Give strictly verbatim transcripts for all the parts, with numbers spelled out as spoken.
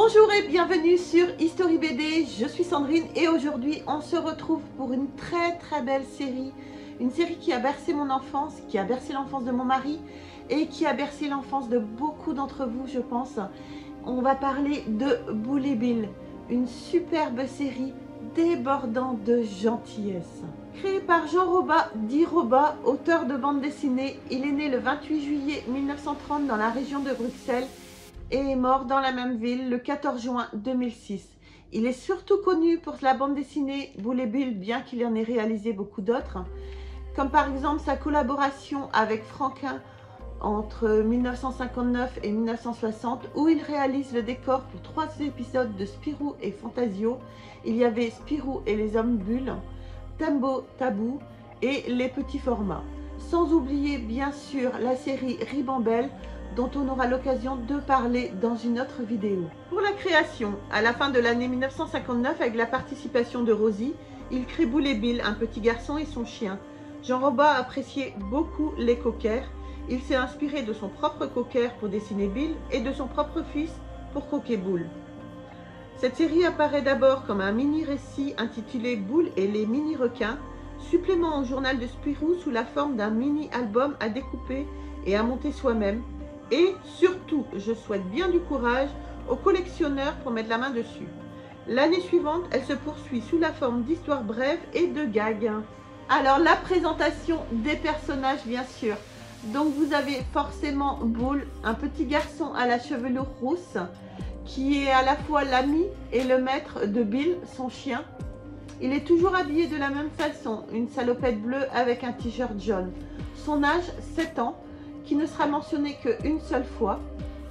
Bonjour et bienvenue sur History B D, je suis Sandrine et aujourd'hui on se retrouve pour une très très belle série. Une série qui a bercé mon enfance, qui a bercé l'enfance de mon mari et qui a bercé l'enfance de beaucoup d'entre vous je pense. On va parler de Boule et Bill, une superbe série débordant de gentillesse. Créé par Jean Roba, dit Roba, auteur de bande dessinée, il est né le vingt-huit juillet mille neuf cent trente dans la région de Bruxelles et est mort dans la même ville le quatorze juin deux mille six. Il est surtout connu pour la bande dessinée Boule et Bill, bien qu'il en ait réalisé beaucoup d'autres, comme par exemple sa collaboration avec Franquin entre mille neuf cent cinquante-neuf et mille neuf cent soixante, où il réalise le décor pour trois épisodes de Spirou et Fantasio. Il y avait Spirou et les hommes bulles, Tambo Tabou et les petits formats. Sans oublier bien sûr la série Ribambelle, dont on aura l'occasion de parler dans une autre vidéo. Pour la création, à la fin de l'année mille neuf cent cinquante-neuf, avec la participation de Rosie, il crée Boule et Bill, un petit garçon et son chien. Jean Roba appréciait beaucoup les cockers. Il s'est inspiré de son propre cocker pour dessiner Bill et de son propre fils pour croquer Boule. Cette série apparaît d'abord comme un mini-récit intitulé Boule et les mini-requins, supplément au journal de Spirou sous la forme d'un mini-album à découper et à monter soi-même. Et surtout, je souhaite bien du courage aux collectionneurs pour mettre la main dessus. L'année suivante, elle se poursuit sous la forme d'histoires brèves et de gags. Alors, la présentation des personnages, bien sûr. Donc, vous avez forcément Boule, un petit garçon à la chevelure rousse, qui est à la fois l'ami et le maître de Bill, son chien. Il est toujours habillé de la même façon, une salopette bleue avec un t-shirt jaune. Son âge, sept ans. Qui ne sera mentionné qu'une seule fois.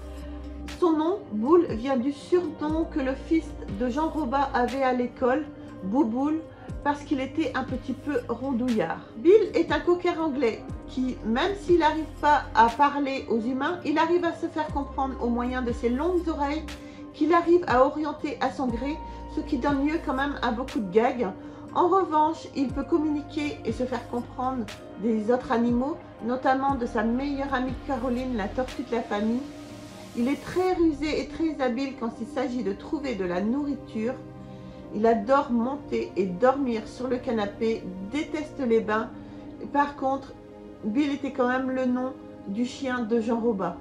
Son nom, Boule, vient du surnom que le fils de Jean Roba avait à l'école, Bouboule, parce qu'il était un petit peu rondouillard. Bill est un cocker anglais qui, même s'il n'arrive pas à parler aux humains, il arrive à se faire comprendre au moyen de ses longues oreilles qu'il arrive à orienter à son gré, ce qui donne lieu quand même à beaucoup de gags. En revanche, il peut communiquer et se faire comprendre des autres animaux, notamment de sa meilleure amie Caroline, la tortue de la famille. Il est très rusé et très habile quand il s'agit de trouver de la nourriture. Il adore monter et dormir sur le canapé, déteste les bains. Par contre, Bill était quand même le nom du chien de Jean Roba.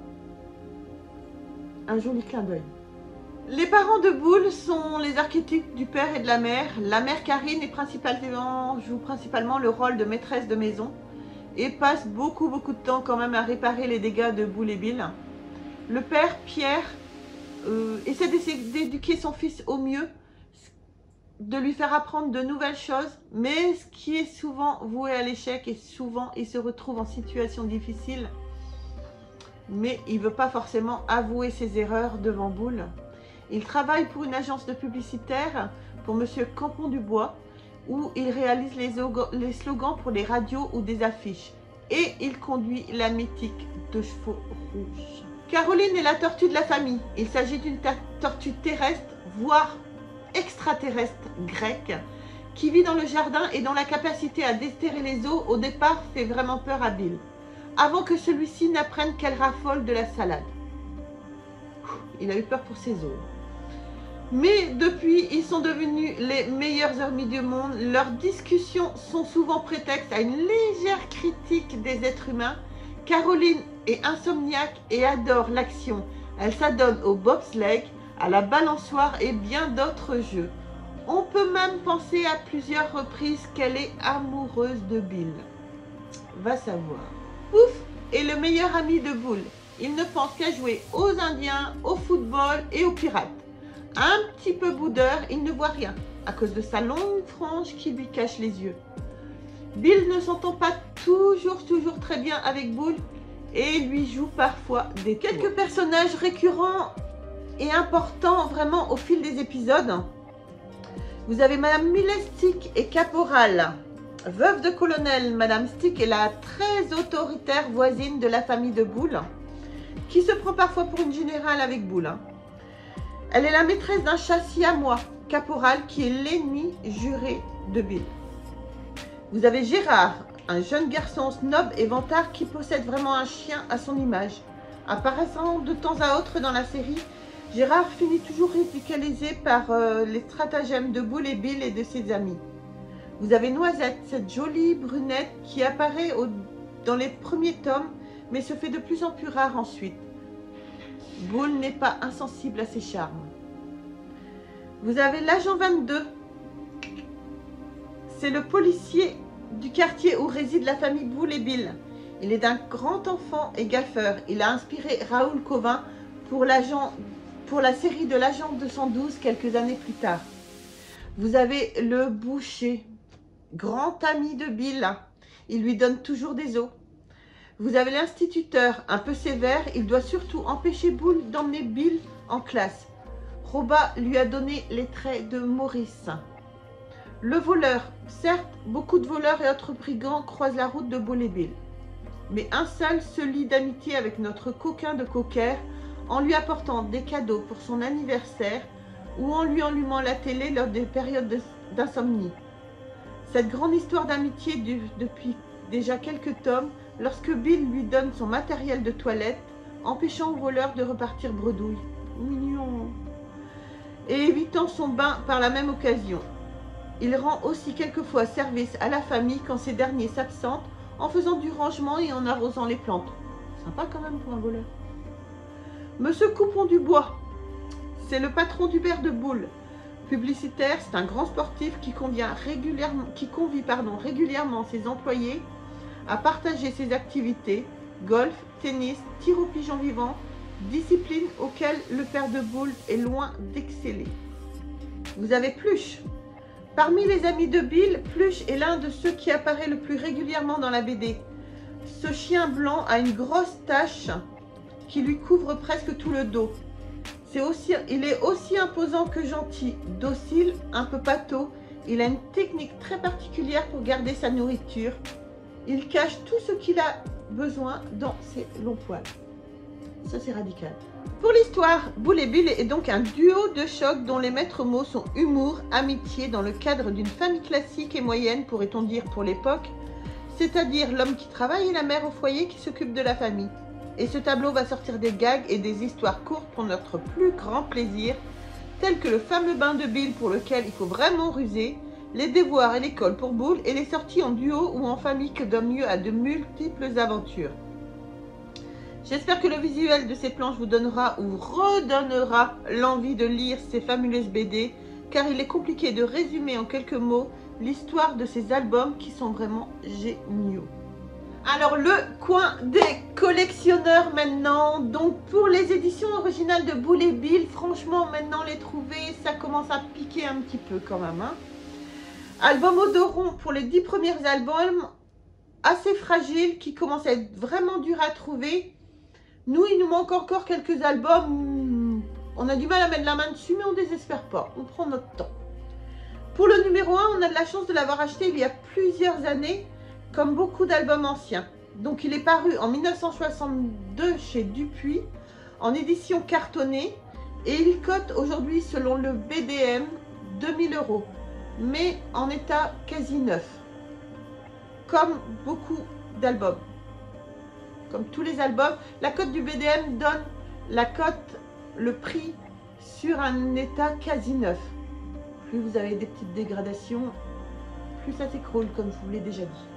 Un joli clin d'œil. Les parents de Boule sont les archétypes du père et de la mère. La mère Karine est principalement, joue principalement le rôle de maîtresse de maison et passe beaucoup beaucoup de temps quand même à réparer les dégâts de Boule et Bill. Le père, Pierre, euh, essaie d'éduquer son fils au mieux, de lui faire apprendre de nouvelles choses, mais ce qui est souvent voué à l'échec et souvent il se retrouve en situation difficile, mais il ne veut pas forcément avouer ses erreurs devant Boule. Il travaille pour une agence de publicitaire, pour Monsieur Campon-Dubois, où il réalise les, les slogans pour les radios ou des affiches. Et il conduit la mythique Deux Chevaux Rouges. Caroline est la tortue de la famille. Il s'agit d'une tortue terrestre, voire extraterrestre grecque, qui vit dans le jardin et dont la capacité à déterrer les eaux au départ fait vraiment peur à Bill, avant que celui-ci n'apprenne qu'elle raffole de la salade. Il a eu peur pour ses os. Mais depuis, ils sont devenus les meilleurs amis du monde. Leurs discussions sont souvent prétexte à une légère critique des êtres humains. Caroline est insomniaque et adore l'action. Elle s'adonne au bobsleigh, à la balançoire et bien d'autres jeux. On peut même penser à plusieurs reprises qu'elle est amoureuse de Bill. Va savoir. Pouf est le meilleur ami de Boule. Il ne pense qu'à jouer aux Indiens, au football et aux pirates. Un petit peu boudeur, il ne voit rien, à cause de sa longue frange qui lui cache les yeux. Bill ne s'entend pas toujours, toujours très bien avec Boule et lui joue parfois des tours. Quelques personnages récurrents et importants vraiment au fil des épisodes. Vous avez Madame Millet Stick et Caporal. Veuve de colonel, Madame Stick est la très autoritaire voisine de la famille de Boule, qui se prend parfois pour une générale avec Boule. Hein. Elle est la maîtresse d'un chat siamois, Caporal, qui est l'ennemi juré de Bill. Vous avez Gérard, un jeune garçon snob et vantard qui possède vraiment un chien à son image. Apparaissant de temps à autre dans la série, Gérard finit toujours ridiculisé par euh, les stratagèmes de Boule et Bill et de ses amis. Vous avez Noisette, cette jolie brunette qui apparaît au, dans les premiers tomes, mais se fait de plus en plus rare ensuite. Boule n'est pas insensible à ses charmes. Vous avez l'agent vingt-deux. C'est le policier du quartier où réside la famille Boule et Bill. Il est d'un grand enfant et gaffeur. Il a inspiré Raoul Covin pour, pour la série de l'agent deux cent douze quelques années plus tard. Vous avez le boucher, grand ami de Bill. Il lui donne toujours des os. Vous avez l'instituteur, un peu sévère. Il doit surtout empêcher Boule d'emmener Bill en classe. Roba lui a donné les traits de Maurice. Le voleur. Certes, beaucoup de voleurs et autres brigands croisent la route de Boule et Bill. Mais un seul se lie d'amitié avec notre coquin de cocker en lui apportant des cadeaux pour son anniversaire ou en lui allumant la télé lors des périodes d'insomnie. Cette grande histoire d'amitié dure depuis déjà quelques tomes lorsque Bill lui donne son matériel de toilette, empêchant au voleur de repartir bredouille. Mignon. Et évitant son bain par la même occasion. Il rend aussi quelquefois service à la famille quand ces derniers s'absentent en faisant du rangement et en arrosant les plantes. Sympa quand même pour un voleur. Monsieur Coupon du Bois, c'est le patron d'Hubert de Boule. Publicitaire, c'est un grand sportif qui, convient régulièrement, qui convie pardon, régulièrement ses employés à partager ses activités, golf, tennis, tir au pigeon vivant, discipline auquel le père de Boule est loin d'exceller. Vous avez Pluche. Parmi les amis de Bill, Pluche est l'un de ceux qui apparaît le plus régulièrement dans la B D. Ce chien blanc a une grosse tache qui lui couvre presque tout le dos. C'est aussi, il est aussi imposant que gentil, docile, un peu pâteau. Il a une technique très particulière pour garder sa nourriture. Il cache tout ce qu'il a besoin dans ses longs poils. Ça, c'est radical. Pour l'histoire, Boule et Bill est donc un duo de choc dont les maîtres mots sont humour, amitié dans le cadre d'une famille classique et moyenne, pourrait-on dire pour l'époque, c'est-à-dire l'homme qui travaille et la mère au foyer qui s'occupe de la famille. Et ce tableau va sortir des gags et des histoires courtes pour notre plus grand plaisir, tels que le fameux bain de Bill pour lequel il faut vraiment ruser, les devoirs et l'école pour Boule et les sorties en duo ou en famille qui donnent lieu à de multiples aventures. J'espère que le visuel de ces planches vous donnera ou redonnera l'envie de lire ces fabuleuses B D, car il est compliqué de résumer en quelques mots l'histoire de ces albums qui sont vraiment géniaux. Alors, le coin des collectionneurs maintenant. Donc, pour les éditions originales de Boule et Bill, franchement, maintenant les trouver, ça commence à piquer un petit peu quand même. Hein. Album Odoron pour les dix premiers albums, assez fragile, qui commence à être vraiment dur à trouver. Nous, il nous manque encore quelques albums. On a du mal à mettre la main dessus, mais on ne désespère pas. On prend notre temps. Pour le numéro un, on a de la chance de l'avoir acheté il y a plusieurs années, comme beaucoup d'albums anciens. Donc, il est paru en mille neuf cent soixante-deux chez Dupuis, en édition cartonnée. Et il cote aujourd'hui, selon le B D M, deux mille euros. Mais en état quasi neuf. Comme beaucoup d'albums. Comme tous les albums, la cote du B D M donne la cote, le prix sur un état quasi neuf. Plus vous avez des petites dégradations, plus ça s'écroule, comme je vous l'ai déjà dit.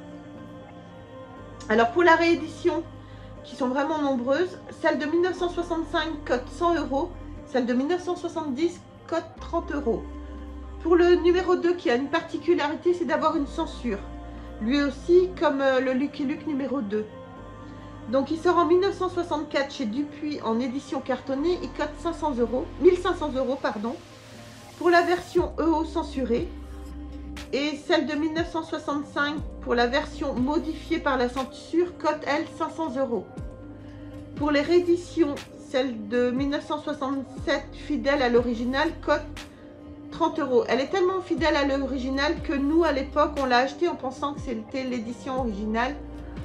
Alors pour la réédition, qui sont vraiment nombreuses, celle de mille neuf cent soixante-cinq cote cent euros, celle de mille neuf cent soixante-dix cote trente euros. Pour le numéro deux, qui a une particularité, c'est d'avoir une censure. Lui aussi, comme le Lucky Luke numéro deux. Donc il sort en mille neuf cent soixante-quatre chez Dupuis en édition cartonnée, il cote cinq cents euros, mille cinq cents euros pardon, pour la version E O censurée, et celle de mille neuf cent soixante-cinq pour la version modifiée par la censure cote elle cinq cents euros. Pour les rééditions, celle de mille neuf cent soixante-sept fidèle à l'original cote trente euros. Elle est tellement fidèle à l'original que nous à l'époque on l'a acheté en pensant que c'était l'édition originale.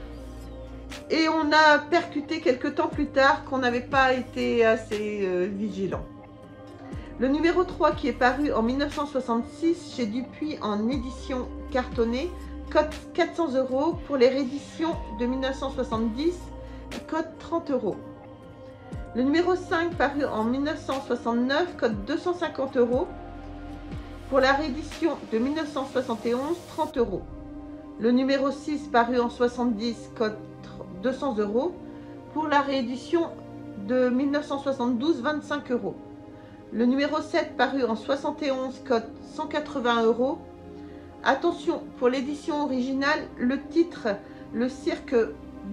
Et on a percuté quelques temps plus tard qu'on n'avait pas été assez euh, vigilant. Le numéro trois qui est paru en mille neuf cent soixante-six chez Dupuis en édition cartonnée cote quatre cents euros. Pour les rééditions de mille neuf cent soixante-dix, cote trente euros. Le numéro cinq paru en mille neuf cent soixante-neuf cote deux cent cinquante euros. Pour la réédition de mille neuf cent soixante et onze, trente euros. Le numéro six paru en soixante-dix cote deux cents euros. Pour la réédition de mille neuf cent soixante-douze, vingt-cinq euros. Le numéro sept paru en soixante et onze cote cent quatre-vingts euros. Attention, pour l'édition originale, le titre « Le cirque Bodini »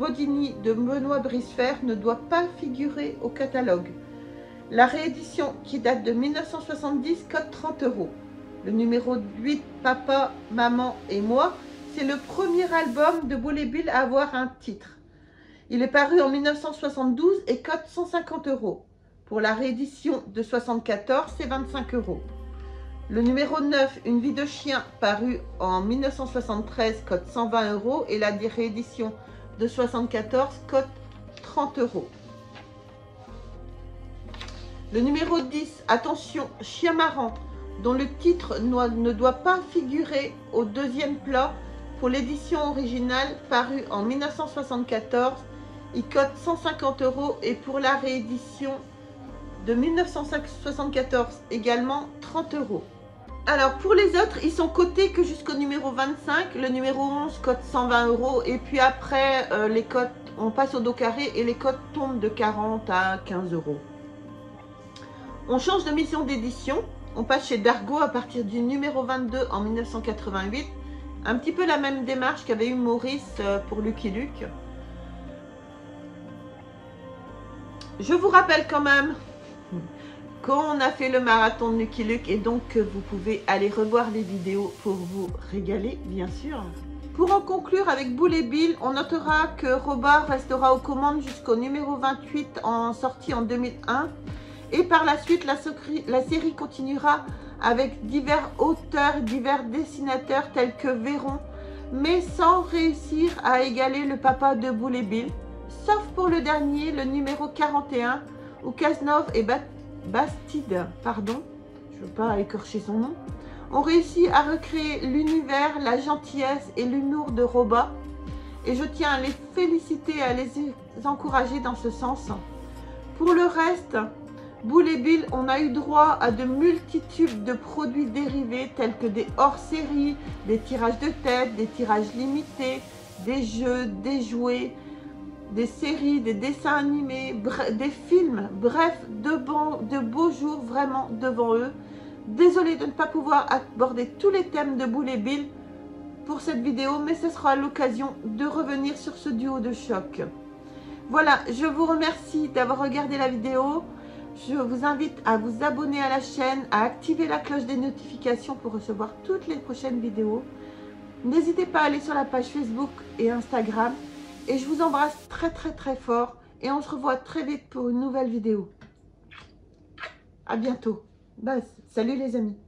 de Benoît Brisefer ne doit pas figurer au catalogue. La réédition qui date de mille neuf cent soixante-dix cote trente euros. Le numéro huit, Papa, Maman et moi, c'est le premier album de Boule et Bill à avoir un titre. Il est paru en mille neuf cent soixante-douze et cote cent cinquante euros. Pour la réédition de soixante-quatorze, c'est vingt-cinq euros. Le numéro neuf, Une vie de chien, paru en mille neuf cent soixante-treize, cote cent vingt euros. Et la réédition de soixante-quatorze, cote trente euros. Le numéro dix, Attention, Chien marrant, dont le titre ne doit pas figurer au deuxième plat. Pour l'édition originale, parue en mille neuf cent soixante-quatorze, il cote cent cinquante euros. Et pour la réédition de mille neuf cent soixante-quatorze, également trente euros. Alors pour les autres, ils sont cotés que jusqu'au numéro vingt-cinq. Le numéro onze cote cent vingt euros. Et puis après, euh, les cotes, on passe au dos carré et les cotes tombent de quarante à quinze euros. On change de maison d'édition. On passe chez Dargaud à partir du numéro vingt-deux en mille neuf cent quatre-vingt-huit. Un petit peu la même démarche qu'avait eu Maurice pour Lucky Luke. Je vous rappelle quand même qu'on a fait le marathon de Lucky Luke et donc vous pouvez aller revoir les vidéos pour vous régaler, bien sûr. Pour en conclure avec Boule et Bill, on notera que Robert restera aux commandes jusqu'au numéro vingt-huit en sortie en deux mille un. Et par la suite, la, la série continuera avec divers auteurs, divers dessinateurs tels que Véron, mais sans réussir à égaler le papa de Boule et Bill, sauf pour le dernier, le numéro quarante et un, où Cazenove et Bastide, pardon, je ne veux pas écorcher son nom, ont réussi à recréer l'univers, la gentillesse et l'humour de Roba. Et je tiens à les féliciter et à les encourager dans ce sens. Pour le reste, Boule et Bill, on a eu droit à de multitudes de produits dérivés tels que des hors-séries, des tirages de tête, des tirages limités, des jeux, des jouets, des séries, des dessins animés, des films, bref, de, bon, de beaux jours vraiment devant eux. Désolée de ne pas pouvoir aborder tous les thèmes de Boule et Bill pour cette vidéo, mais ce sera l'occasion de revenir sur ce duo de choc. Voilà, je vous remercie d'avoir regardé la vidéo. Je vous invite à vous abonner à la chaîne, à activer la cloche des notifications pour recevoir toutes les prochaines vidéos. N'hésitez pas à aller sur la page Facebook et Instagram. Et je vous embrasse très très très fort. Et on se revoit très vite pour une nouvelle vidéo. À bientôt. Bye. Salut les amis.